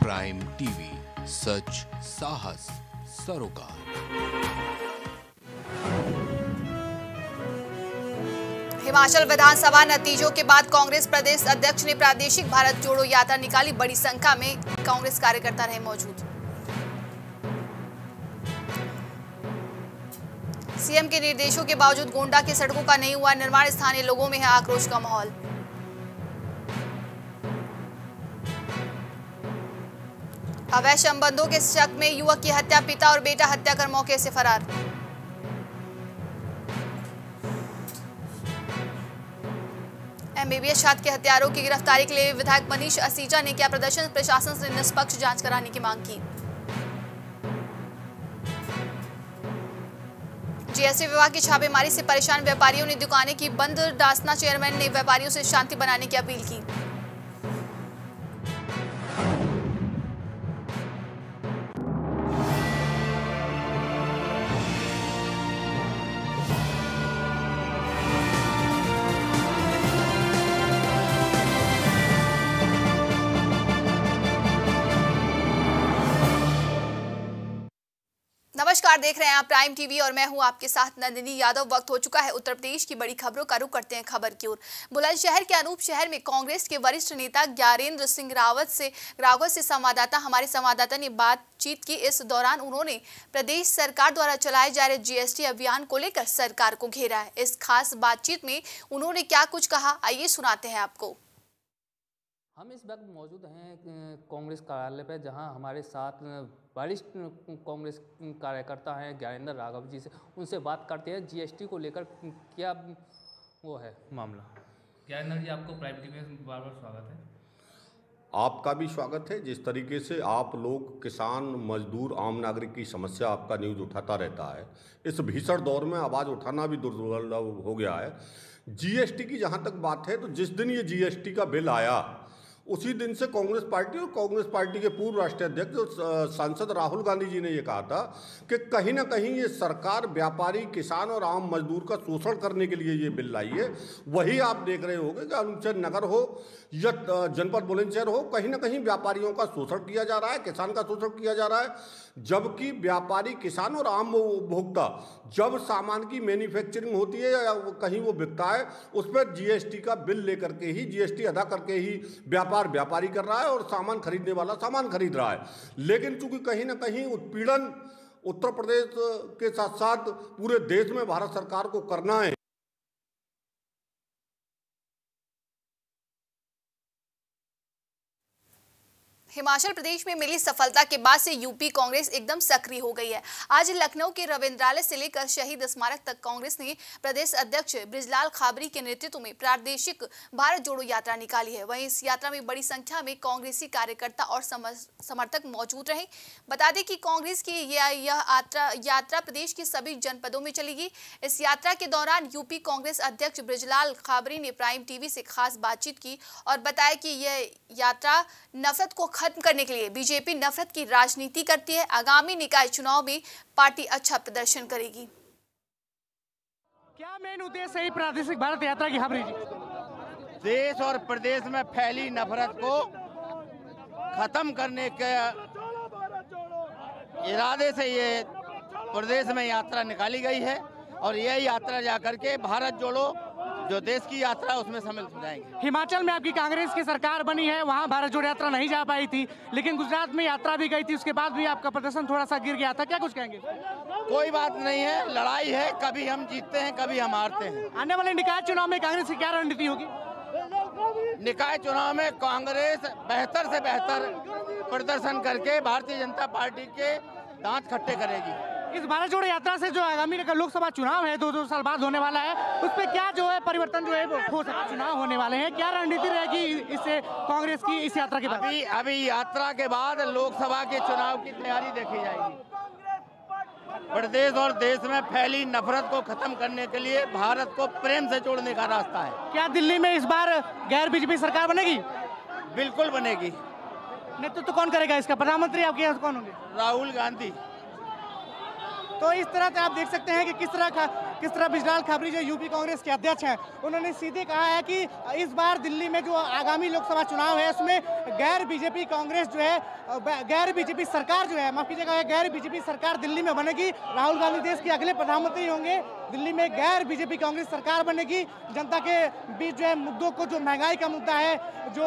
Prime TV, सच साहस सरोकार। हिमाचल विधानसभा नतीजों के बाद कांग्रेस प्रदेश अध्यक्ष ने प्रादेशिक भारत जोड़ो यात्रा निकाली। बड़ी संख्या में कांग्रेस कार्यकर्ता रहे मौजूद। सीएम के निर्देशों के बावजूद गोंडा की सड़कों का नहीं हुआ निर्माण, स्थानीय लोगों में है आक्रोश का माहौल। अवैध संबंधों के शक में युवक की हत्या, पिता और बेटा हत्या कर मौके से फरार। एमबीबीएस छात्र के हत्यारों की गिरफ्तारी के लिए विधायक मनीष असीजा ने किया प्रदर्शन, प्रशासन से निष्पक्ष जांच कराने की मांग की। जीएसटी विभाग की छापेमारी से परेशान व्यापारियों ने दुकानें की बंद, डासना चेयरमैन ने व्यापारियों से शांति बनाने की अपील की। नमस्कार, देख रहे हैं आप प्राइम टीवी और मैं हूं आपके साथ नंदिनी यादव। वक्त हो चुका है उत्तर प्रदेश की बड़ी खबरों का रुख करते हैं खबर की ओर। बुलंदशहर के अनूप शहर में कांग्रेस के वरिष्ठ नेता ज्ञानेंद्र सिंह रावत से हमारे संवाददाता ने बातचीत की। इस दौरान उन्होंने प्रदेश सरकार द्वारा चलाए जा रहे जीएसटी अभियान को लेकर सरकार को घेरा है। इस खास बातचीत में उन्होंने क्या कुछ कहा, आइए सुनाते हैं आपको। हम इस वक्त मौजूद हैं कांग्रेस कार्यालय पर, जहां हमारे साथ वरिष्ठ कांग्रेस कार्यकर्ता हैं ज्ञानेंद्र राघव जी से। उनसे बात करते हैं जीएसटी को लेकर क्या वो है मामला। ज्ञानेंद्र जी, आपको प्राइम टीवी में बार बार स्वागत है। आपका भी स्वागत है। जिस तरीके से आप लोग किसान, मजदूर, आम नागरिक की समस्या आपका न्यूज़ उठाता रहता है, इस भीषण दौर में आवाज़ उठाना भी दुर्लभ हो गया है। जीएसटी की जहाँ तक बात है, तो जिस दिन ये जीएसटी का बिल आया उसी दिन से कांग्रेस पार्टी और कांग्रेस पार्टी के पूर्व राष्ट्रीय अध्यक्ष और सांसद राहुल गांधी जी ने ये कहा था कि कहीं ना कहीं ये सरकार व्यापारी, किसान और आम मजदूर का शोषण करने के लिए ये बिल लाई है। वही आप देख रहे होंगे कि अनूपशहर नगर हो या जनपद बुलंदशहर हो, कहीं ना कहीं व्यापारियों का शोषण किया जा रहा है, किसान का शोषण किया जा रहा है। जबकि व्यापारी, किसान और आम उपभोक्ता जब सामान की मैन्युफैक्चरिंग होती है या कहीं वो बिकता है, उस पर जीएसटी का बिल लेकर के ही, जीएसटी अदा करके ही व्यापारी कर रहा है और सामान खरीदने वाला सामान खरीद रहा है। लेकिन चूंकि कहीं ना कहीं उत्पीड़न उत्तर प्रदेश के साथ साथ पूरे देश में भारत सरकार को करना है, हिमाचल प्रदेश में मिली सफलता के बाद से यूपी कांग्रेस एकदम सक्रिय हो गई है। आज लखनऊ के रविंद्रालय से लेकर शहीद स्मारक तक कांग्रेस ने प्रदेश अध्यक्ष बृजलाल खाबरी के नेतृत्व में प्रादेशिक भारत जोड़ो यात्रा निकाली है। वहीं इस यात्रा में बड़ी संख्या में कांग्रेसी कार्यकर्ता और समर्थक मौजूद रहे। बता दें कि कांग्रेस की यह यात्रा प्रदेश के सभी जनपदों में चलेगी। इस यात्रा के दौरान यूपी कांग्रेस अध्यक्ष बृजलाल खाबरी ने प्राइम टीवी से खास बातचीत की और बताया कि यह यात्रा नफरत को खत्म करने के लिए बीजेपी नफरत की राजनीति करती है। आगामी निकाय चुनाव में पार्टी अच्छा प्रदर्शन करेगी। क्या मेन उद्देश्य है प्रादेशिक भारत यात्रा की खाबरी जी? देश और प्रदेश में फैली नफरत को खत्म करने के इरादे से ये प्रदेश में यात्रा निकाली गई है और यह यात्रा जाकर के भारत जोड़ो जो देश की यात्रा उसमें शामिल हो जाएंगे। हिमाचल में आपकी कांग्रेस की सरकार बनी है, वहाँ भारत जोड़ो यात्रा नहीं जा पाई थी, लेकिन गुजरात में यात्रा भी गई थी, उसके बाद भी आपका प्रदर्शन थोड़ा सा गिर गया था। क्या कुछ कहेंगे? कोई बात नहीं है, लड़ाई है, कभी हम जीतते हैं, कभी हम हारते हैं। आने वाले निकाय चुनाव में कांग्रेस की क्या रणनीति होगी? निकाय चुनाव में कांग्रेस बेहतर से बेहतर प्रदर्शन करके भारतीय जनता पार्टी के दांत खट्टे करेगी। इस भारत जोड़ो यात्रा से जो आगामी लोकसभा चुनाव है 2 साल बाद होने वाला है, उस पर क्या जो है परिवर्तन जो है वो हो सकता है? चुनाव होने वाले हैं, क्या रणनीति रहेगी इससे कांग्रेस की इस यात्रा के बाद? अभी यात्रा के बाद लोकसभा के चुनाव की तैयारी देखी जाएगी। प्रदेश और देश में फैली नफरत को खत्म करने के लिए भारत को प्रेम से जोड़ने का रास्ता है। क्या दिल्ली में इस बार गैर बीजेपी सरकार बनेगी? बिल्कुल बनेगी। नेतृत्व कौन करेगा इसका? प्रधानमंत्री आपके यहाँ कौन होंगे? राहुल गांधी। तो इस तरह से आप देख सकते हैं कि किस तरह का किस तरह ब्रिजलाल खाबरी जो यूपी कांग्रेस के अध्यक्ष हैं, उन्होंने सीधे कहा है कि इस बार दिल्ली में जो आगामी लोकसभा चुनाव है उसमें गैर बीजेपी कांग्रेस जो है, गैर बीजेपी सरकार जो है, माफ कीजिएगा, गैर बीजेपी सरकार दिल्ली में बनेगी। राहुल गांधी देश के अगले प्रधानमंत्री होंगे। दिल्ली में गैर बीजेपी कांग्रेस सरकार बनेगी। जनता के बीच जो है मुद्दों को, जो महंगाई का मुद्दा है, जो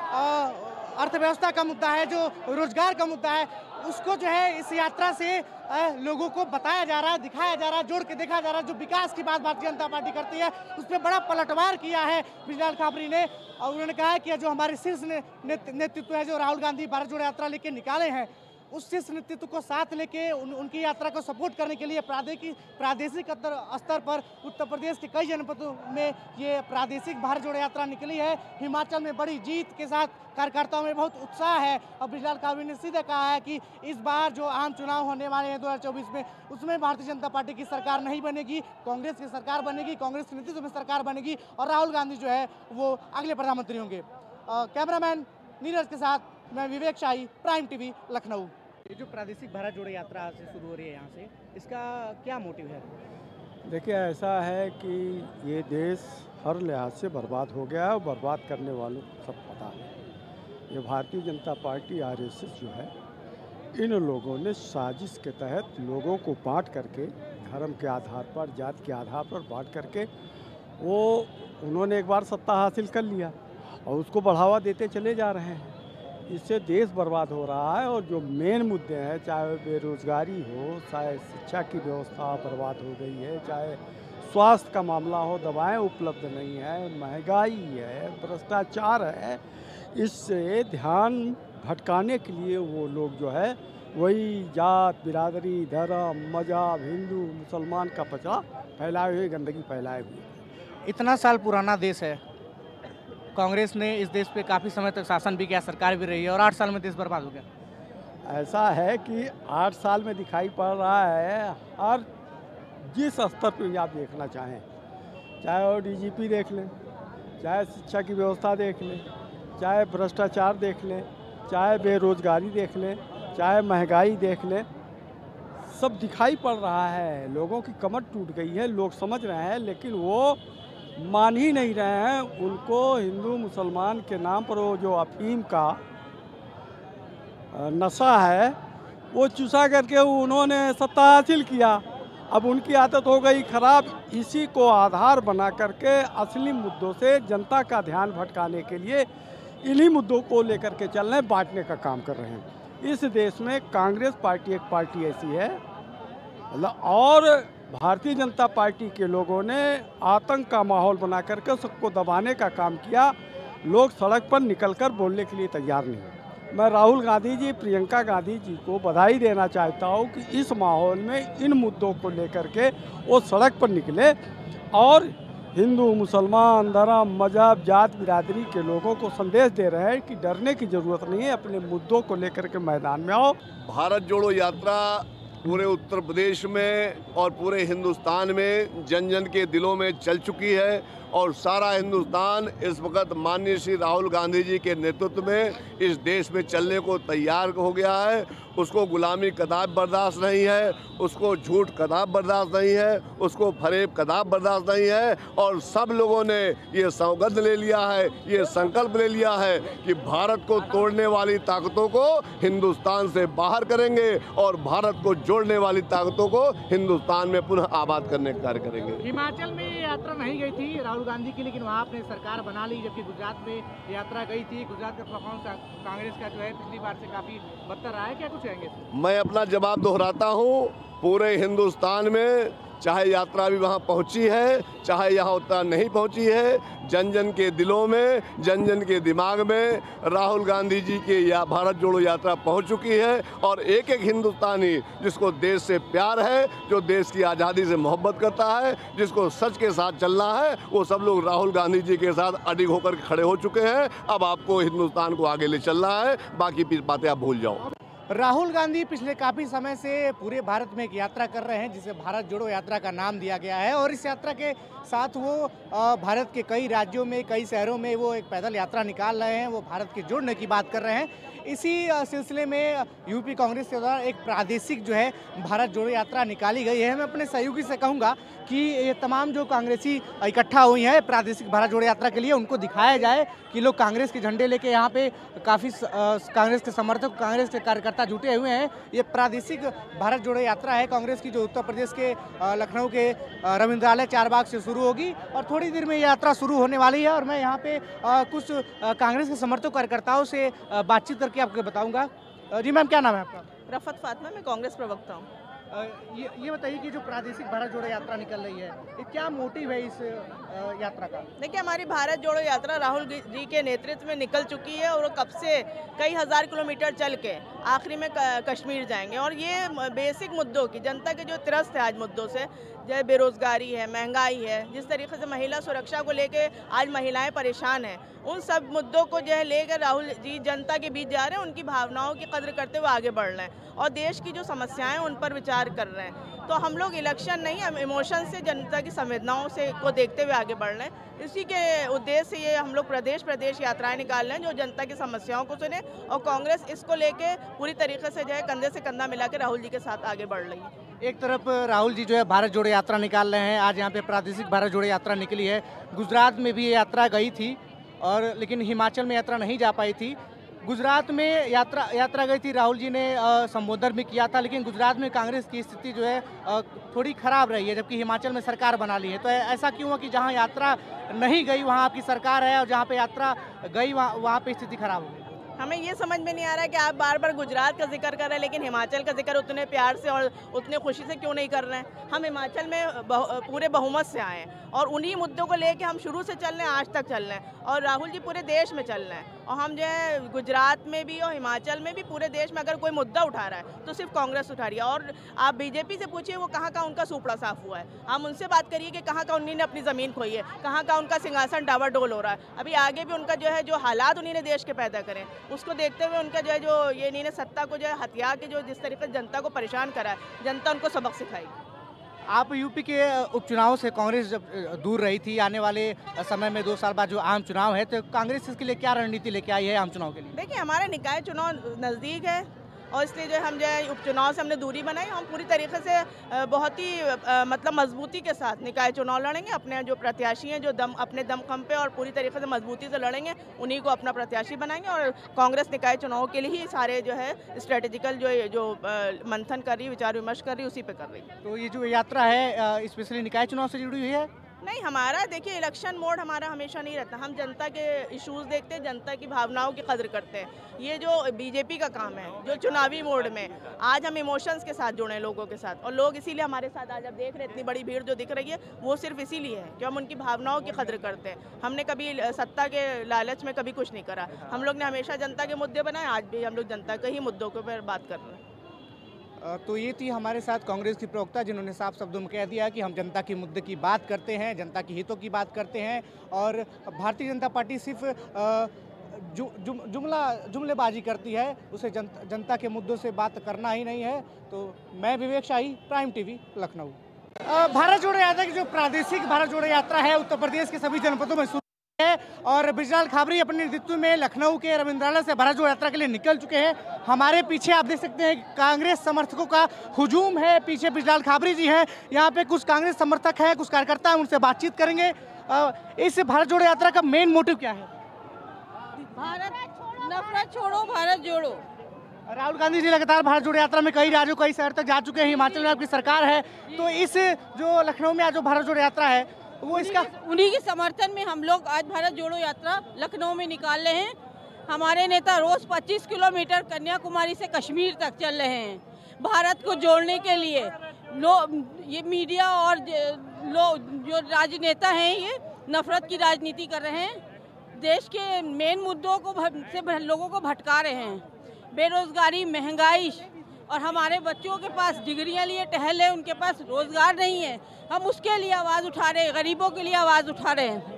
अर्थव्यवस्था का मुद्दा है, जो रोजगार का मुद्दा है, उसको जो है इस यात्रा से लोगों को बताया जा रहा है, दिखाया जा रहा है, जोड़ के देखा जा रहा है। जो विकास की बात भारतीय जनता पार्टी करती है उस पर बड़ा पलटवार किया है ब्रिजलाल खाबरी ने, और उन्होंने कहा है कि जो हमारे शीर्ष नेतृत्व है, जो राहुल गांधी भारत जोड़ो यात्रा लेके निकाले हैं, उस शीर्ष नेतृत्व को साथ लेके उनकी यात्रा को सपोर्ट करने के लिए प्रादेशिक स्तर पर उत्तर प्रदेश के कई जनपदों में ये प्रादेशिक भारत जोड़ो यात्रा निकली है। हिमाचल में बड़ी जीत के साथ कार्यकर्ताओं में बहुत उत्साह है। और ब्रिजलाल खाबरी ने सीधे कहा है कि इस बार जो आम चुनाव होने वाले हैं 2024 में, उसमें भारतीय जनता पार्टी की सरकार नहीं बनेगी, कांग्रेस की सरकार बनेगी, कांग्रेस के नेतृत्व में सरकार बनेगी और राहुल गांधी जो है वो अगले प्रधानमंत्री होंगे। कैमरामैन नीरज के साथ मैं विवेक शाही, प्राइम टीवी, लखनऊ। ये जो प्रादेशिक भारत जोड़ो यात्रा आज से शुरू हो रही है यहाँ से, इसका क्या मोटिव है? देखिए, ऐसा है कि ये देश हर लिहाज से बर्बाद हो गया है और बर्बाद करने वालों को सब पता है। ये भारतीय जनता पार्टी आरएसएस जो है, इन लोगों ने साजिश के तहत लोगों को बांट करके, धर्म के आधार पर, जात के आधार पर बांट करके उन्होंने एक बार सत्ता हासिल कर लिया और उसको बढ़ावा देते चले जा रहे हैं। इससे देश बर्बाद हो रहा है। और जो मेन मुद्दे हैं, चाहे बेरोजगारी हो, चाहे शिक्षा की व्यवस्था बर्बाद हो गई है, चाहे स्वास्थ्य का मामला हो, दवाएं उपलब्ध नहीं है, महंगाई है, भ्रष्टाचार है, इससे ध्यान भटकाने के लिए वो लोग जो है वही जात, बिरादरी, धर्म, मजहब, हिंदू मुसलमान का पचड़ा फैलाए हुए, गंदगी फैलाए हुए। इतना साल पुराना देश है, कांग्रेस ने इस देश पे काफ़ी समय तक शासन भी किया, सरकार भी रही है, और 8 साल में देश बर्बाद हो गया। ऐसा है कि 8 साल में दिखाई पड़ रहा है, हर जिस स्तर पर आप देखना चाहें, चाहे वो डीजीपी देख लें, चाहे शिक्षा की व्यवस्था देख लें, चाहे भ्रष्टाचार देख लें, चाहे बेरोजगारी देख लें, चाहे महंगाई देख लें, सब दिखाई पड़ रहा है। लोगों की कमर टूट गई है, लोग समझ रहे हैं, लेकिन वो मान ही नहीं रहे हैं। उनको हिंदू मुसलमान के नाम पर वो जो अफीम का नशा है वो चूसा करके उन्होंने सत्ता हासिल किया। अब उनकी आदत हो गई खराब। इसी को आधार बना करके असली मुद्दों से जनता का ध्यान भटकाने के लिए इन्हीं मुद्दों को लेकर के चल रहे हैं, बांटने का काम कर रहे हैं। इस देश में कांग्रेस पार्टी एक पार्टी ऐसी है और भारतीय जनता पार्टी के लोगों ने आतंक का माहौल बना करके सबको दबाने का काम किया। लोग सड़क पर निकलकर बोलने के लिए तैयार नहीं। मैं राहुल गांधी जी, प्रियंका गांधी जी को बधाई देना चाहता हूं कि इस माहौल में इन मुद्दों को लेकर के वो सड़क पर निकले और हिंदू, मुसलमान, धर्म, मजहब, जात, बिरादरी के लोगों को संदेश दे रहे हैं कि डरने की ज़रूरत नहीं है, अपने मुद्दों को लेकर के मैदान में आओ। भारत जोड़ो यात्रा पूरे उत्तर प्रदेश में और पूरे हिंदुस्तान में जन जन के दिलों में चल चुकी है और सारा हिंदुस्तान इस वक्त माननीय श्री राहुल गांधी जी के नेतृत्व में इस देश में चलने को तैयार हो गया है। उसको गुलामी कदाप बर्दाश्त नहीं है, उसको झूठ कदाप बर्दाश्त नहीं है, उसको फरेब कदाप बर्दाश्त नहीं है। और सब लोगों ने ये सौगंध ले लिया है, ये संकल्प ले लिया है कि भारत को तोड़ने वाली ताकतों को हिंदुस्तान से बाहर करेंगे और भारत को जोड़ने वाली ताकतों को हिंदुस्तान में पुनः आबाद करने का कार्य करेंगे। हिमाचल में ये यात्रा नहीं गई थी राहुल गांधी की, लेकिन वहाँ आपने सरकार बना ली, जबकि गुजरात में यात्रा गई थी। गुजरात का परफॉर्मेंस कांग्रेस का जो है पिछली बार से काफ़ी बदतर रहा है, क्या कुछ कहेंगे? मैं अपना जवाब दोहराता हूँ। पूरे हिंदुस्तान में चाहे यात्रा भी वहाँ पहुँची है, चाहे यहाँ उतना नहीं पहुँची है, जन जन के दिलों में, जन जन के दिमाग में राहुल गांधी जी की भारत जोड़ो यात्रा पहुँच चुकी है। और एक एक हिंदुस्तानी जिसको देश से प्यार है, जो देश की आज़ादी से मोहब्बत करता है, जिसको सच के साथ चलना है, वो सब लोग राहुल गांधी जी के साथ अडिग होकर खड़े हो चुके हैं। अब आपको हिंदुस्तान को आगे ले चलना है, बाकी बातें आप भूल जाओ। राहुल गांधी पिछले काफ़ी समय से पूरे भारत में एक यात्रा कर रहे हैं जिसे भारत जोड़ो यात्रा का नाम दिया गया है और इस यात्रा के साथ वो भारत के कई राज्यों में कई शहरों में वो एक पैदल यात्रा निकाल रहे हैं, वो भारत के जोड़ने की बात कर रहे हैं। इसी सिलसिले में यूपी कांग्रेस के द्वारा एक प्रादेशिक जो है भारत जोड़ो यात्रा निकाली गई है। मैं अपने सहयोगी से कहूँगा कि ये तमाम जो कांग्रेसी इकट्ठा हुई हैं प्रादेशिक भारत जोड़ो यात्रा के लिए उनको दिखाया जाए कि लोग कांग्रेस के झंडे लेके यहाँ पे काफ़ी कांग्रेस के समर्थक कांग्रेस के कार्यकर्ता जुटे हुए हैं। ये प्रादेशिक भारत जोड़ो यात्रा है कांग्रेस की जो उत्तर प्रदेश के लखनऊ के रविंद्रालय चारबाग से शुरू होगी और थोड़ी देर में ये यात्रा शुरू होने वाली है। और मैं यहाँ पे कुछ कांग्रेस के समर्थक कार्यकर्ताओं से बातचीत करके आपको बताऊँगा। जी मैम, क्या नाम है आपका? रफत फातिमा, मैं कांग्रेस प्रवक्ता हूँ। ये बताइए कि जो प्रादेशिक भारत जोड़ो यात्रा निकल रही है ये क्या मोटिव है इस यात्रा का? देखिए, हमारी भारत जोड़ो यात्रा राहुल जी के नेतृत्व में निकल चुकी है और कब से कई हजार किलोमीटर चल के आखिरी में कश्मीर जाएंगे। और ये बेसिक मुद्दों की जनता के जो त्रस्त है आज मुद्दों से, जैसे बेरोजगारी है, महंगाई है, जिस तरीके से महिला सुरक्षा को लेके आज महिलाएं परेशान हैं, उन सब मुद्दों को जो है लेकर राहुल जी जनता के बीच जा रहे हैं, उनकी भावनाओं की कद्र करते हुए आगे बढ़ रहे हैं और देश की जो समस्याएं उन पर विचार कर रहे हैं। तो हम लोग इलेक्शन नहीं, हम इमोशन से जनता की संवेदनाओं से को देखते हुए आगे बढ़ रहे हैं। इसी के उद्देश्य से ये हम लोग प्रदेश यात्राएं निकाल रहे हैं जो जनता की समस्याओं को सुने और कांग्रेस इसको लेके पूरी तरीके से जो है कंधे से कंधा मिला के राहुल जी के साथ आगे बढ़ रही है। एक तरफ राहुल जी जो है भारत जोड़ो यात्रा निकाल रहे हैं, आज यहाँ पे प्रादेशिक भारत जोड़ो यात्रा निकली है। गुजरात में भी ये यात्रा गई थी और लेकिन हिमाचल में यात्रा नहीं जा पाई थी। गुजरात में यात्रा गई थी, राहुल जी ने संबोधन भी किया था, लेकिन गुजरात में कांग्रेस की स्थिति जो है थोड़ी खराब रही है, जबकि हिमाचल में सरकार बना ली है। तो ऐसा क्यों हुआ कि जहाँ यात्रा नहीं गई वहाँ आपकी सरकार है और जहाँ पे यात्रा गई वहाँ पे स्थिति खराब हो गई? हमें ये समझ में नहीं आ रहा है कि आप बार बार गुजरात का जिक्र कर रहे हैं लेकिन हिमाचल का जिक्र उतने प्यार से और उतने खुशी से क्यों नहीं कर रहे हैं। हम हिमाचल में पूरे बहुमत से आए हैं और उन्हीं मुद्दों को लेके हम शुरू से चल रहे हैं, आज तक चल रहे हैं और राहुल जी पूरे देश में चल रहे हैं। और हम जो है गुजरात में भी और हिमाचल में भी पूरे देश में अगर कोई मुद्दा उठा रहा है तो सिर्फ कांग्रेस उठा रही है। और आप बीजेपी से पूछिए वो कहाँ का उनका सूपड़ा साफ हुआ है, हम उनसे बात करिए कि कहाँ का उन्हीं ने अपनी ज़मीन खोई है, कहाँ का उनका सिंहासन डावाडोल हो रहा है। अभी आगे भी उनका जो है जो हालात उन्हीं ने देश के पैदा करें उसको देखते हुए उनका जो है जो ये इन्हीं ने सत्ता को जो है हथिया के जो जिस तरीके से जनता को परेशान करा है, जनता उनको सबक सिखाएगी। आप यूपी के उपचुनाव से कांग्रेस जब दूर रही थी, आने वाले समय में 2 साल बाद जो आम चुनाव है तो कांग्रेस इसके लिए क्या रणनीति लेके आई है आम चुनाव के लिए? देखिए, हमारे निकाय चुनाव नज़दीक है और इसलिए जो हम जो है उपचुनाव से हमने दूरी बनाई। हम पूरी तरीके से बहुत ही मतलब मजबूती के साथ निकाय चुनाव लड़ेंगे। अपने जो प्रत्याशी हैं जो अपने दमखम पे और पूरी तरीके से मजबूती से लड़ेंगे, उन्हीं को अपना प्रत्याशी बनाएंगे। और कांग्रेस निकाय चुनाव के लिए ही सारे जो है स्ट्रेटेजिकल जो मंथन कर रही है, विचार विमर्श कर रही है, उसी पे कर रही है। तो ये जो यात्रा है स्पेशली निकाय चुनाव से जुड़ी हुई है? नहीं, हमारा देखिए इलेक्शन मोड हमारा हमेशा नहीं रहता। हम जनता के इश्यूज देखते हैं, जनता की भावनाओं की कदर करते हैं। ये जो बीजेपी का काम है जो चुनावी मोड में आज हम इमोशंस के साथ जुड़े हैं लोगों के साथ और लोग इसीलिए हमारे साथ आज आप देख रहे हैं इतनी बड़ी भीड़ जो दिख रही है वो सिर्फ इसीलिए है कि हम उनकी भावनाओं की कदर करते हैं। हमने कभी सत्ता के लालच में कभी कुछ नहीं करा। हम लोग ने हमेशा जनता के मुद्दे बनाए, आज भी हम लोग जनता के ही मुद्दों के ऊपर बात कर रहे हैं। तो ये थी हमारे साथ कांग्रेस की प्रवक्ता जिन्होंने साफ शब्दों में कह दिया कि हम जनता के मुद्दे की बात करते हैं, जनता के हितों की बात करते हैं और भारतीय जनता पार्टी सिर्फ जुमलेबाजी करती है, उसे जनता के मुद्दों से बात करना ही नहीं है। तो मैं विवेक शाही, प्राइम टीवी, लखनऊ। भारत जोड़ो यात्रा की जो प्रादेशिक भारत जोड़ो यात्रा है उत्तर प्रदेश के सभी जनपदों में है और ब्रिजलाल खाबरी अपने नेतृत्व में लखनऊ के रविंद्रालय से भारत जोड़ो यात्रा के लिए निकल चुके हैं। हमारे पीछे आप देख सकते हैं कांग्रेस समर्थकों का हुजूम है, पीछे ब्रिजलाल खाबरी जी हैं, यहाँ पे कुछ कांग्रेस समर्थक हैं, कुछ कार्यकर्ता हैं, उनसे बातचीत करेंगे। इस भारत जोड़ो यात्रा का मेन मोटिव क्या है? नफरत छोड़ो, भारत जोड़ो। राहुल गांधी जी लगातार भारत जोड़ो यात्रा में कई राज्यों कई शहर तक जा चुके हैं, हिमाचल में आपकी सरकार है, तो इस जो लखनऊ में आज जो भारत जोड़ो यात्रा है वो इसका उन्हीं के समर्थन में हम लोग आज भारत जोड़ो यात्रा लखनऊ में निकाल रहे हैं। हमारे नेता रोज 25 किलोमीटर कन्याकुमारी से कश्मीर तक चल रहे हैं भारत को जोड़ने के लिए। ये मीडिया और जो राजनेता हैं ये नफरत की राजनीति कर रहे हैं, देश के मेन मुद्दों को से लोगों को भटका रहे हैं। बेरोजगारी, महंगाई और हमारे बच्चों के पास डिग्रियां लिए टहल है, उनके पास रोजगार नहीं है। हम उसके लिए आवाज़ उठा रहे हैं, गरीबों के लिए आवाज़ उठा रहे हैं।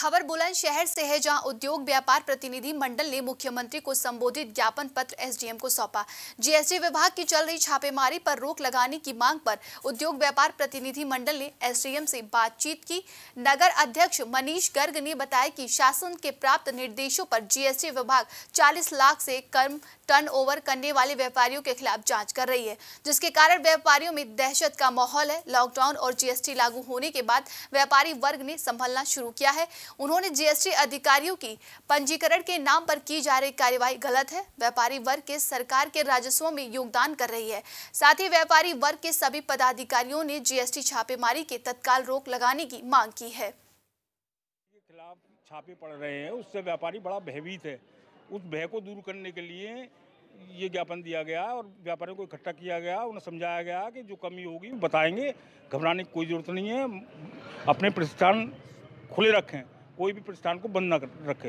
खबर बुलंदशहर से है, जहां उद्योग व्यापार प्रतिनिधि मंडल ने मुख्यमंत्री को संबोधित ज्ञापन पत्र एसडीएम को सौंपा। जीएसटी विभाग की चल रही छापेमारी पर रोक लगाने की मांग पर उद्योग व्यापार प्रतिनिधि मंडल ने एसडीएम से बातचीत की। नगर अध्यक्ष मनीष गर्ग ने बताया कि शासन के प्राप्त निर्देशों पर जीएसटी विभाग 40 लाख से कम टर्नओवर करने वाले व्यापारियों के खिलाफ जांच कर रही है, जिसके कारण व्यापारियों में दहशत का माहौल है। लॉकडाउन और जीएसटी लागू होने के बाद व्यापारी वर्ग ने संभलना शुरू किया है। उन्होंने जीएसटी अधिकारियों की पंजीकरण के नाम पर की जा रही कार्यवाही गलत है। व्यापारी वर्ग के सरकार के राजस्व में योगदान कर रही है। साथ ही व्यापारी वर्ग के सभी पदाधिकारियों ने जीएसटी छापेमारी के तत्काल रोक लगाने की मांग की है। खिलाफ छापे पड़ रहे हैं, उससे व्यापारी बड़ा भयभीत है। उस भय को दूर करने के लिए ये ज्ञापन दिया गया और व्यापारियों को इकट्ठा किया गया। उन्हें समझाया गया कि जो कमी होगी बताएंगे, घबराने की कोई जरूरत नहीं है। अपने प्रतिष्ठान खुले रखें, कोई भी प्रतिष्ठान को बंद न रखें।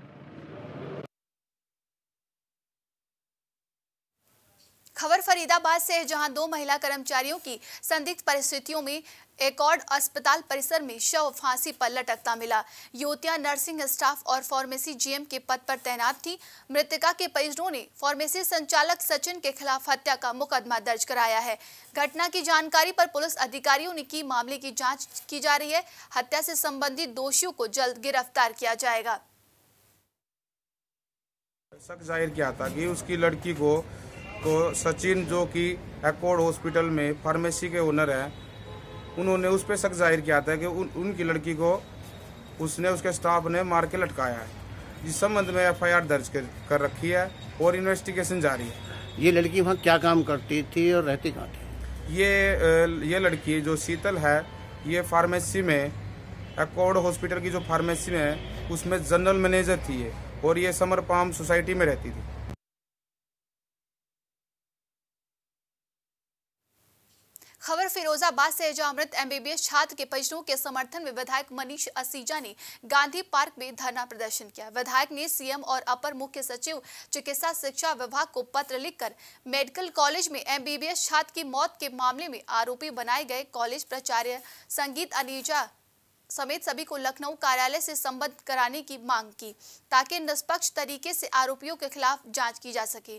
खबर फरीदाबाद से है, जहां 2 महिला कर्मचारियों की संदिग्ध परिस्थितियों में एकॉर्ड अस्पताल परिसर में शव फांसी पर लटकता मिला। युवतियां नर्सिंग स्टाफ और फार्मेसी जीएम के पद पर तैनात थी। मृतका के परिजनों ने फार्मेसी संचालक सचिन के खिलाफ हत्या का मुकदमा दर्ज कराया है। घटना की जानकारी पर पुलिस अधिकारियों ने की मामले की जांच की जा रही है। हत्या से संबंधित दोषियों को जल्द गिरफ्तार किया जाएगा। शक जाहिर किया था कि उसकी लड़की को सचिन, जो कि एकॉर्ड हॉस्पिटल में फार्मेसी के ओनर हैं, उन्होंने उस पर शक जाहिर किया था कि उनकी लड़की को उसके स्टाफ ने मार के लटकाया है। इस संबंध में एफआईआर दर्ज कर रखी है और इन्वेस्टिगेशन जारी है। ये लड़की वहाँ क्या काम करती थी और रहती कहाँ थी? ये लड़की जो शीतल है, ये फार्मेसी में एकॉर्ड हॉस्पिटल की जो फार्मेसी में है उसमें जनरल मैनेजर थी ये, और ये समर पाम सोसाइटी में रहती थी। खबर फिरोजाबाद से, जहां मृत एमबीबीएस छात्र के परिजनों के समर्थन में विधायक मनीष असीजा ने गांधी पार्क में धरना प्रदर्शन किया। विधायक ने सीएम और अपर मुख्य सचिव चिकित्सा शिक्षा विभाग को पत्र लिखकर मेडिकल कॉलेज में एमबीबीएस छात्र की मौत के मामले में आरोपी बनाए गए कॉलेज प्राचार्य संगीत अनीजा समेत सभी को लखनऊ कार्यालय से संबद्ध कराने की मांग की, ताकि निष्पक्ष तरीके से आरोपियों के खिलाफ जाँच की जा सके।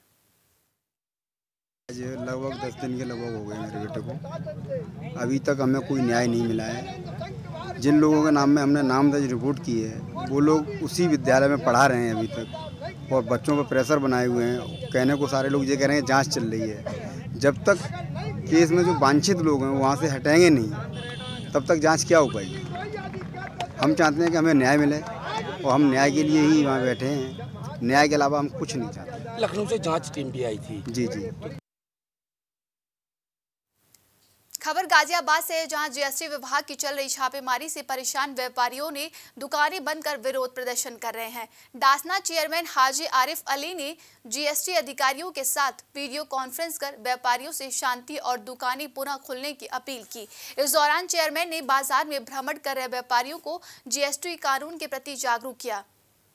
लगभग 10 दिन के लगभग हो गए मेरे बेटे को, अभी तक हमें कोई न्याय नहीं मिला है। जिन लोगों के नाम में हमने नाम दर्ज रिपोर्ट की है वो लोग उसी विद्यालय में पढ़ा रहे हैं अभी तक, और बच्चों पर प्रेशर बनाए हुए हैं। कहने को सारे लोग ये कह रहे हैं जांच चल रही है। जब तक केस में जो वांछित लोग हैं वहाँ से हटेंगे नहीं, तब तक जाँच क्या हो पाएगी। हम चाहते हैं कि हमें न्याय मिले और हम न्याय के लिए ही वहाँ बैठे हैं। न्याय के अलावा हम कुछ नहीं चाहते। लखनऊ से जाँच टीम भी आई थी। जी। खबर गाजियाबाद से है, जहां जीएसटी विभाग की चल रही छापेमारी से परेशान व्यापारियों ने दुकानें बंद कर विरोध प्रदर्शन कर रहे हैं। डासना चेयरमैन हाजी आरिफ अली ने जीएसटी अधिकारियों के साथ वीडियो कॉन्फ्रेंस कर व्यापारियों से शांति और दुकानें पुनः खोलने की अपील की। इस दौरान चेयरमैन ने बाजार में भ्रमण कर रहे व्यापारियों को जीएसटी कानून के प्रति जागरूक किया।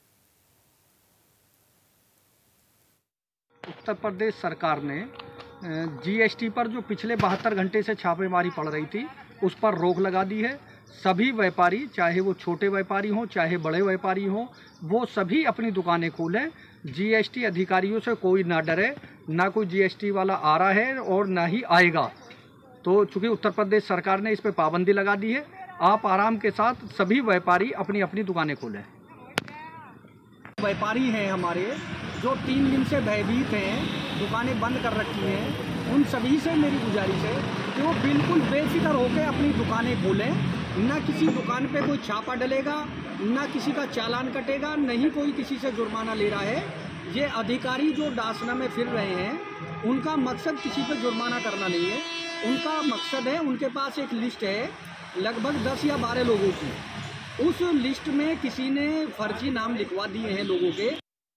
उत्तर प्रदेश सरकार ने जीएसटी पर जो पिछले 72 घंटे से छापेमारी पड़ रही थी उस पर रोक लगा दी है। सभी व्यापारी, चाहे वो छोटे व्यापारी हों चाहे बड़े व्यापारी हों, वो सभी अपनी दुकानें खोलें। जीएसटी अधिकारियों से कोई ना डरे, ना कोई जीएसटी वाला आ रहा है और ना ही आएगा। तो चूँकि उत्तर प्रदेश सरकार ने इस पर पाबंदी लगा दी है, आप आराम के साथ सभी व्यापारी अपनी अपनी दुकानें खोलें। व्यापारी हैं हमारे जो 3 दिन से भयभीत हैं, दुकानें बंद कर रखी हैं, उन सभी से मेरी गुजारिश है कि वो बिल्कुल बेफिक्र होकर अपनी दुकानें खोलें। ना किसी दुकान पे कोई छापा डलेगा, ना किसी का चालान कटेगा, नहीं कोई किसी से जुर्माना ले रहा है। ये अधिकारी जो डासना में फिर रहे हैं, उनका मकसद किसी पे जुर्माना करना नहीं है। उनका मकसद है, उनके पास एक लिस्ट है लगभग 10 या 12 लोगों की। उस लिस्ट में किसी ने फर्जी नाम लिखवा दिए हैं लोगों के।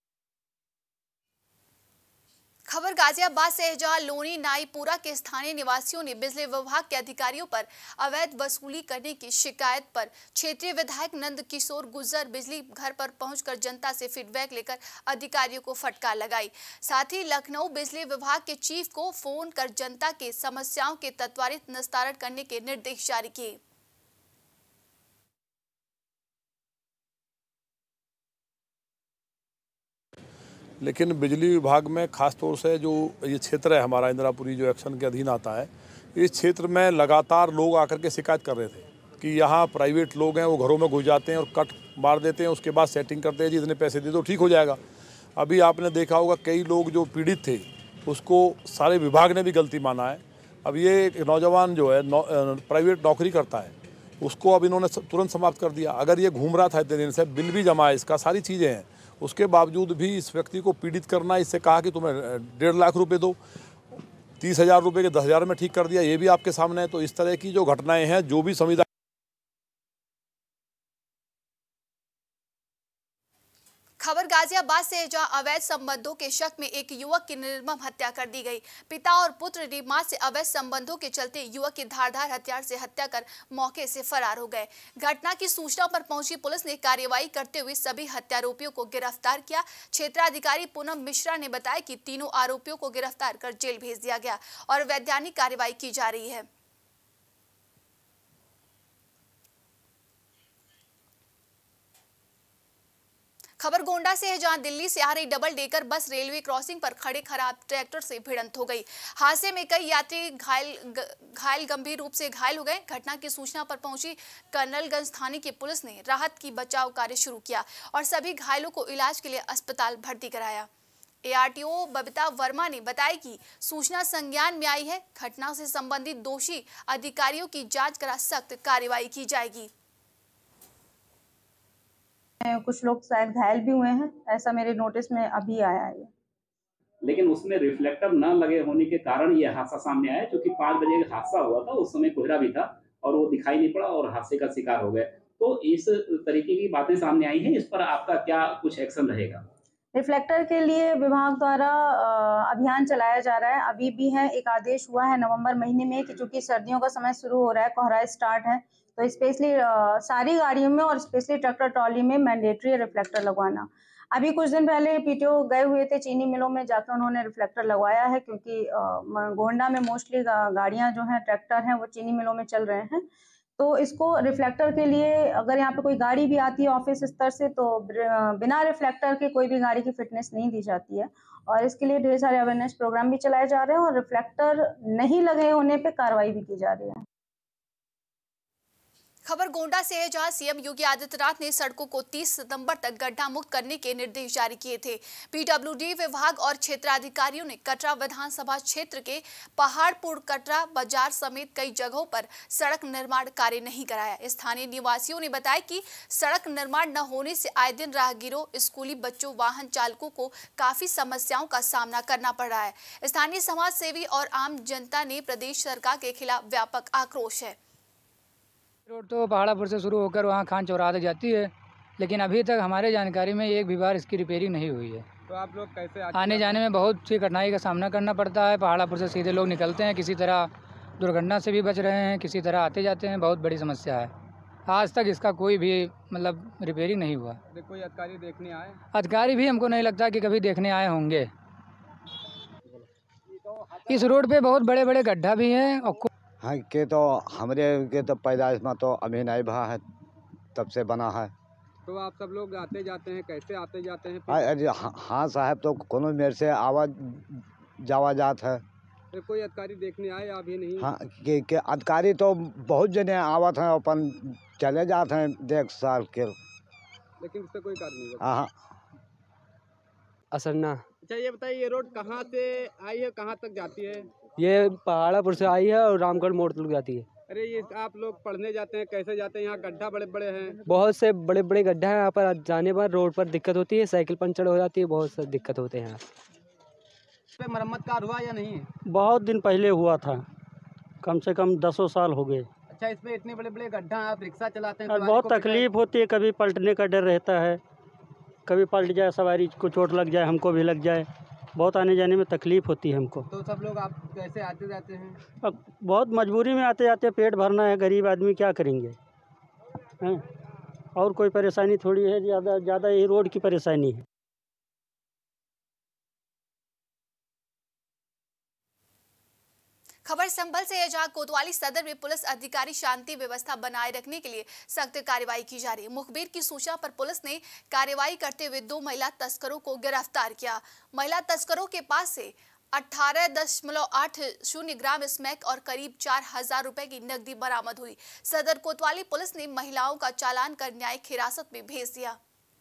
खबर गाजियाबाद से है, जहां लोनी नाईपुरा के स्थानीय निवासियों ने बिजली विभाग के अधिकारियों पर अवैध वसूली करने की शिकायत पर क्षेत्रीय विधायक नंद किशोर गुर्जर बिजली घर पर पहुंचकर जनता से फीडबैक लेकर अधिकारियों को फटकार लगाई। साथ ही लखनऊ बिजली विभाग के चीफ को फोन कर जनता के समस्याओं के त्वरित निस्तारण करने के निर्देश जारी किए। लेकिन बिजली विभाग में खास तौर से जो ये क्षेत्र है हमारा इंदिरापुरी जो एक्शन के अधीन आता है, इस क्षेत्र में लगातार लोग आकर के शिकायत कर रहे थे कि यहाँ प्राइवेट लोग हैं वो घरों में घुस जाते हैं और कट मार देते हैं, उसके बाद सेटिंग करते हैं जी इतने पैसे दे दो ठीक हो जाएगा। अभी आपने देखा होगा कई लोग जो पीड़ित थे उसको सारे विभाग ने भी गलती माना है। अब ये एक नौजवान जो है प्राइवेट नौकरी करता है, उसको अब इन्होंने तुरंत समाप्त कर दिया। अगर ये घूम रहा था इतने दिन से, बिल भी जमा है इसका, सारी चीज़ें हैं, उसके बावजूद भी इस व्यक्ति को पीड़ित करना, इससे कहा कि तुम्हें 1.5 लाख रुपए दो, 30,000 रुपये के 10,000 में ठीक कर दिया, ये भी आपके सामने है। तो इस तरह की जो घटनाएं हैं, जो भी संविधान। खबर गाजियाबाद से, जहां अवैध संबंधों के शक में एक युवक की निर्मम हत्या कर दी गई। पिता और पुत्र रीमां से अवैध संबंधों के चलते युवक की धारदार हथियार से हत्या कर मौके से फरार हो गए। घटना की सूचना पर पहुंची पुलिस ने कार्रवाई करते हुए सभी हत्यारोपियों को गिरफ्तार किया। क्षेत्राधिकारी पूनम मिश्रा ने बताया कि तीनों आरोपियों को गिरफ्तार कर जेल भेज दिया गया और वैधानिक कार्रवाई की जा रही है। खबर गोंडा से है, जहां दिल्ली से आ रही double decker bus railway crossing पर खड़े खराब ट्रैक्टर से भिड़ंत हो गई। हादसे में कई यात्री घायल गंभीर रूप से घायल हो गए। घटना की सूचना पर पहुंची कर्नलगंज थाने की पुलिस ने राहत की बचाव कार्य शुरू किया और सभी घायलों को इलाज के लिए अस्पताल भर्ती कराया। ARTO बबीता वर्मा ने बताया कि सूचना संज्ञान में आई है। घटना से संबंधित दोषी अधिकारियों की जाँच करा सख्त कार्रवाई की जाएगी। कुछ लोग शायद घायल भी हुए हैं, ऐसा मेरे नोटिस में अभी आया है। लेकिन उसमें रिफ्लेक्टर न लगे होने के कारण ये हादसा सामने आया, क्योंकि 5 बजे का हादसा हुआ था, उस समय कोहरा भी था और वो दिखाई नहीं पड़ा और हादसे का शिकार हो गए। तो इस तरीके की बातें सामने आई हैं, इस पर आपका क्या कुछ एक्शन रहेगा? रिफ्लेक्टर के लिए विभाग द्वारा अभियान चलाया जा रहा है। अभी भी है, एक आदेश हुआ है नवंबर महीने में कि चूंकि सर्दियों का समय शुरू हो रहा है, कोहरा स्टार्ट है, तो स्पेशली सारी गाड़ियों में और स्पेशली ट्रैक्टर ट्रॉली में मैंडेटरी रिफ्लेक्टर लगवाना। अभी कुछ दिन पहले PTO गए हुए थे चीनी मिलों में, जाकर उन्होंने रिफ्लेक्टर लगवाया है, क्योंकि गोंडा में मोस्टली गाड़ियां जो हैं, ट्रैक्टर हैं, वो चीनी मिलों में चल रहे हैं। तो इसको रिफ्लेक्टर के लिए अगर यहाँ पे कोई गाड़ी भी आती है ऑफिस स्तर से, तो बिना रिफ्लेक्टर के कोई भी गाड़ी की फिटनेस नहीं दी जाती है और इसके लिए ढेर सारे अवेयरनेस प्रोग्राम भी चलाए जा रहे हैं और रिफ्लेक्टर नहीं लगे होने पे कार्रवाई भी की जा रही है। खबर गोंडा से है, जहां सीएम योगी आदित्यनाथ ने सड़कों को 30 सितंबर तक गड्ढा मुक्त करने के निर्देश जारी किए थे। PWD विभाग और क्षेत्राधिकारियों ने कटरा विधानसभा क्षेत्र के पहाड़पुर, कटरा बाजार समेत कई जगहों पर सड़क निर्माण कार्य नहीं कराया। स्थानीय निवासियों ने बताया कि सड़क निर्माण न होने से आए दिन राहगीरों, स्कूली बच्चों, वाहन चालकों को काफी समस्याओं का सामना करना पड़ रहा है। स्थानीय समाज सेवी और आम जनता ने प्रदेश सरकार के खिलाफ व्यापक आक्रोश है। रोड तो पहाड़ापुर से शुरू होकर वहाँ खान चौराहा तक जाती है, लेकिन अभी तक हमारे जानकारी में एक भी बार इसकी रिपेयरिंग नहीं हुई है। तो आप लोग कैसे आने जाने में बहुत सी कठिनाई का सामना करना पड़ता है। पहाड़ापुर से सीधे लोग निकलते हैं, किसी तरह दुर्घटना से भी बच रहे हैं, किसी तरह आते जाते हैं। बहुत बड़ी समस्या है। आज तक इसका कोई भी मतलब रिपेयरिंग नहीं हुआ। कोई अधिकारी देखने आए? अधिकारी भी हमको नहीं लगता कि कभी देखने आए होंगे। इस रोड पे बहुत बड़े बड़े गड्ढा भी हैं और हाँ के तो हमारे के तो पैदाइश में तो अभी नहीं भा है, तब से बना है। तो आप सब लोग आते जाते हैं, कैसे आते जाते हैं? हाँ साहब, तो कोनो मेरे से आवाज जावा जात है। कोई अधिकारी देखने आए अभी नहीं? हाँ के अधिकारी तो बहुत जने आवत हैं, अपन चले जाते हैं देख साल के, लेकिन उससे कोई कार्य नहीं। हाँ असरना। अच्छा ये बताइए, ये रोड कहाँ से आई है, कहाँ तक जाती है? ये पहाड़ापुर से आई है और रामगढ़ मोड़ तक जाती है। अरे ये आप लोग पढ़ने जाते हैं, कैसे जाते हैं? यहाँ गड्ढा बड़े बड़े हैं। बहुत से बड़े बड़े गड्ढा हैं, यहाँ पर जाने पर रोड पर दिक्कत होती है, साइकिल पंचर हो जाती है, बहुत से दिक्कत होते हैं। यहाँ पे मरम्मत कार्य हुआ या नहीं? बहुत दिन पहले हुआ था, कम से कम 10 साल हो गए। अच्छा, इसमें इतने बड़े बड़े गड्ढा, आप रिक्शा चलाते हैं? बहुत तकलीफ होती है, कभी पलटने का डर रहता है, कभी पलट जाए, सवारी को चोट लग जाए, हमको भी लग जाए, बहुत आने जाने में तकलीफ होती है हमको। तो सब लोग आप कैसे आते जाते हैं? अब बहुत मजबूरी में आते जाते, पेट भरना है, गरीब आदमी क्या करेंगे हैं? और कोई परेशानी थोड़ी है, ज़्यादा यही रोड की परेशानी है। खबर संभल से जहां कोतवाली सदर में पुलिस अधिकारी शांति व्यवस्था बनाए रखने के लिए सख्त कार्रवाई की जा रही है। मुखबिर की सूचना पर पुलिस ने कार्रवाई करते हुए 2 महिला तस्करों को गिरफ्तार किया। महिला तस्करों के पास से 18.80 ग्राम स्मैक और करीब 4,000 रुपए की नकदी बरामद हुई। सदर कोतवाली पुलिस ने महिलाओं का चालान कर न्यायिक हिरासत में भेज दिया।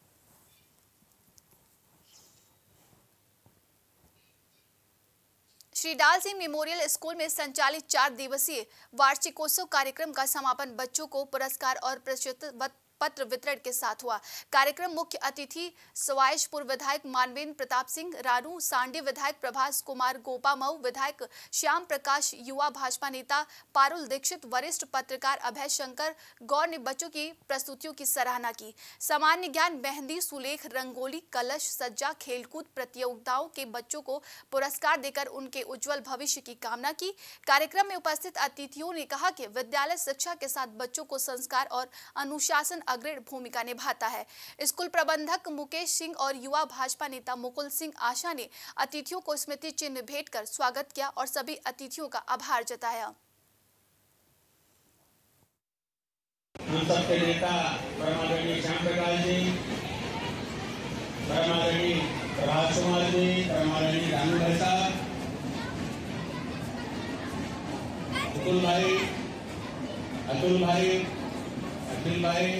श्री डाल सिंह मेमोरियल स्कूल में संचालित 4 दिवसीय वार्षिकोत्सव कार्यक्रम का समापन बच्चों को पुरस्कार और प्रशस्ति पत्र वितरण के साथ हुआ। कार्यक्रम मुख्य अतिथि सवाईशपुर विधायक मानवेंद्र प्रताप सिंह, रानू सांडी विधायक प्रभास कुमार गोपामऊ, विधायक श्याम प्रकाश, युवा भाजपा नेता पारुल दीक्षित, वरिष्ठ पत्रकार अभय शंकर गौर ने बच्चों की प्रस्तुतियों की सराहना की। सामान्य ज्ञान, मेहंदी, सुलेख, रंगोली, कलश सज्जा, खेलकूद प्रतियोगिताओं के बच्चों को पुरस्कार देकर उनके उज्जवल भविष्य की कामना की। कार्यक्रम में उपस्थित अतिथियों ने कहा कि विद्यालय शिक्षा के साथ बच्चों को संस्कार और अनुशासन अग्रणी भूमिका निभाता है। स्कूल प्रबंधक मुकेश सिंह और युवा भाजपा नेता मुकुल सिंह आशा ने अतिथियों को स्मृति चिन्ह भेंट कर स्वागत किया और सभी अतिथियों का आभार जताया। सबके नेता परमादरणीय श्याम प्रकाश जी, परमादरणीय प्रभास कुमार जी, परमादरणीय रानू भाई साहब, मुकुल भाई, अतुल भाई, अखिल भाई,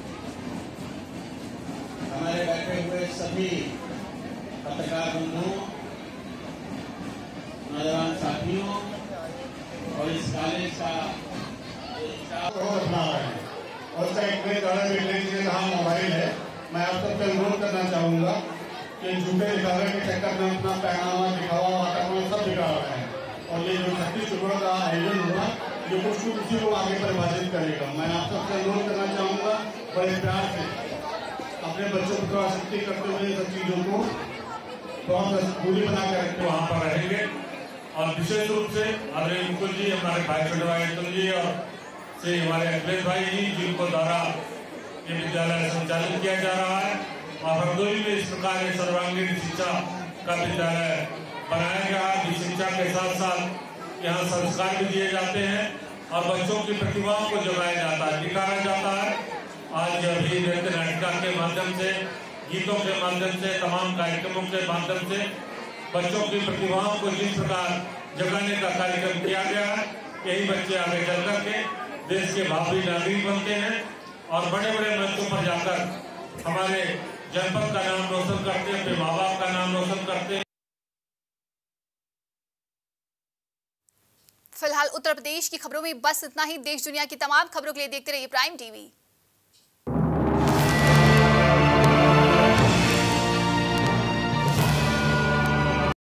हमारे बैठे हुए सभी पत्रकार बंधुओं, नौजवान साथियों और इस कॉलेज का और कहा मोबाइल है। मैं आप सबसे अनुरोध करना चाहूँगा कि झूठे दिखावे के चक्कर में अपना पहनावा, दिखावा, वातावरण सब बिगाड़ रहे हैं और ये जो 36 टुकड़ों का आयोजन होगा जो कुछ उसी को आगे परिभाषित करेगा। मैं आप सबसे अनुरोध करना चाहूँगा बड़े प्यार से अपने बच्चों को आसक्ति करते हुए सब चीज़ों को बहुत दूरी बना कर वहाँ पर रहेंगे और विशेष रूप से आदरणीय मुकुल जी, हमारे भाई छोटे भाई अतुल जी और से हमारे अखिलेश भाई जी, जिनको द्वारा ये विद्यालय संचालित किया जा रहा है। और हरदोई में इस प्रकार सर्वांगीण शिक्षा का विद्यालय बनाया गया है। शिक्षा के साथ साथ यहाँ संस्कार भी दिए जाते हैं और बच्चों की प्रतिभाओं को जगाया जाता है, दिखाया जाता है। आज अभी नृत्य नाटिका के माध्यम से, गीतों के माध्यम से, तमाम कार्यक्रमों के माध्यम से बच्चों की प्रतिभाओं को जिस प्रकार जगाने का कार्यक्रम किया गया है, यही बच्चे आगे चल करके देश के भावी नागरिक बनते हैं और बड़े बड़े मंचों पर जाकर हमारे जनपद का नाम रोशन करते हैं, अपने माँ बाप का नाम रोशन करते हैं। फिलहाल उत्तर प्रदेश की खबरों में बस इतना ही। देश दुनिया की तमाम खबरों के लिए देखते रहिए प्राइम टीवी।